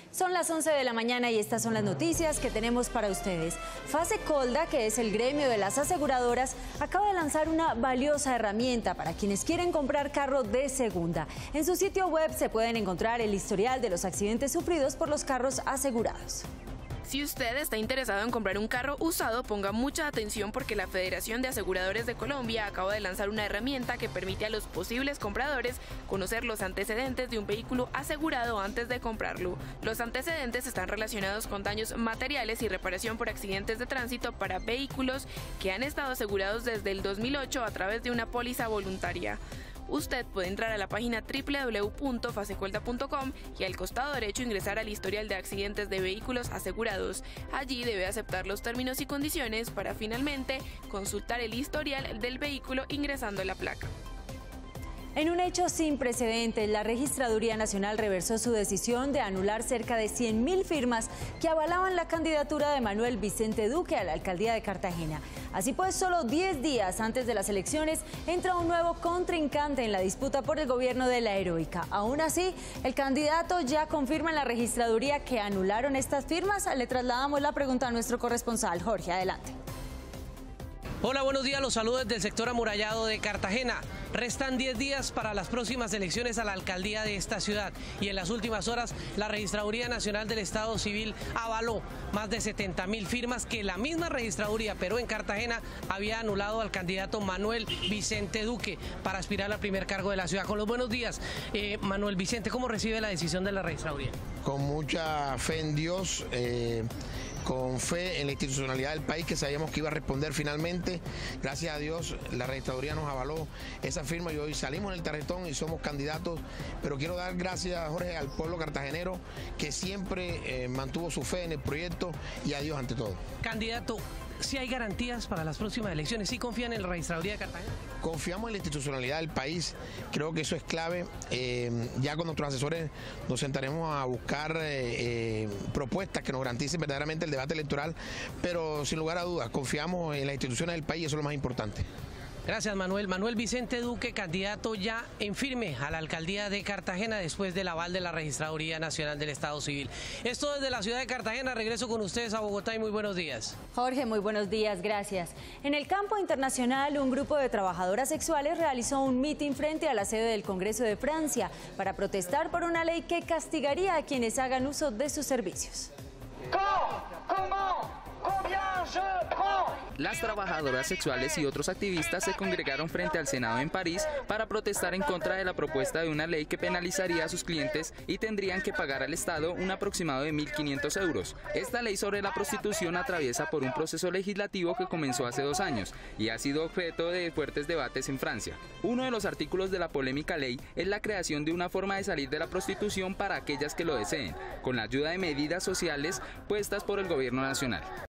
Son las 11 de la mañana y estas son las noticias que tenemos para ustedes. Fasecolda, que es el gremio de las aseguradoras, acaba de lanzar una valiosa herramienta para quienes quieren comprar carro de segunda. En su sitio web se pueden encontrar el historial de los accidentes sufridos por los carros asegurados. Si usted está interesado en comprar un carro usado, ponga mucha atención porque la Federación de Aseguradores de Colombia acaba de lanzar una herramienta que permite a los posibles compradores conocer los antecedentes de un vehículo asegurado antes de comprarlo. Los antecedentes están relacionados con daños materiales y reparación por accidentes de tránsito para vehículos que han estado asegurados desde el 2008 a través de una póliza voluntaria. Usted puede entrar a la página www.fasecolda.com y al costado derecho ingresar al historial de accidentes de vehículos asegurados. Allí debe aceptar los términos y condiciones para finalmente consultar el historial del vehículo ingresando la placa. En un hecho sin precedentes, la Registraduría Nacional reversó su decisión de anular cerca de 100.000 firmas que avalaban la candidatura de Manuel Vicente Duque a la alcaldía de Cartagena. Así pues, solo 10 días antes de las elecciones, entra un nuevo contrincante en la disputa por el gobierno de la Heroica. Aún así, el candidato ya confirma en la Registraduría que anularon estas firmas. Le trasladamos la pregunta a nuestro corresponsal. Jorge, adelante. Hola, buenos días, los saludos desde el sector amurallado de Cartagena. Restan 10 días para las próximas elecciones a la alcaldía de esta ciudad y en las últimas horas la Registraduría Nacional del Estado Civil avaló más de 70.000 firmas que la misma Registraduría, pero en Cartagena, había anulado al candidato Manuel Vicente Duque para aspirar al primer cargo de la ciudad. Con los buenos días, Manuel Vicente, ¿cómo recibe la decisión de la Registraduría? Con mucha fe en Dios, con fe en la institucionalidad del país, que sabíamos que iba a responder finalmente. Gracias a Dios la Registraduría nos avaló esa firma y hoy salimos en el tarjetón y somos candidatos. Pero quiero dar gracias, Jorge, al pueblo cartagenero que siempre mantuvo su fe en el proyecto y a Dios ante todo. Candidato, ¿sí hay garantías para las próximas elecciones? ¿Sí confían en la Registraduría de Cartagena? Confiamos en la institucionalidad del país, creo que eso es clave. Ya con nuestros asesores nos sentaremos a buscar propuestas que nos garanticen verdaderamente el debate electoral, pero sin lugar a dudas confiamos en las instituciones del país y eso es lo más importante. Gracias, Manuel. Manuel Vicente Duque, candidato ya en firme a la alcaldía de Cartagena después del aval de la Registraduría Nacional del Estado Civil. Esto desde la ciudad de Cartagena. Regreso con ustedes a Bogotá y muy buenos días. Jorge, muy buenos días, gracias. En el campo internacional, un grupo de trabajadoras sexuales realizó un mitin frente a la sede del Congreso de Francia para protestar por una ley que castigaría a quienes hagan uso de sus servicios. Las trabajadoras sexuales y otros activistas se congregaron frente al Senado en París para protestar en contra de la propuesta de una ley que penalizaría a sus clientes y tendrían que pagar al Estado un aproximado de 1.500 euros. Esta ley sobre la prostitución atraviesa por un proceso legislativo que comenzó hace 2 años y ha sido objeto de fuertes debates en Francia. Uno de los artículos de la polémica ley es la creación de una forma de salir de la prostitución para aquellas que lo deseen, con la ayuda de medidas sociales puestas por el gobierno nacional.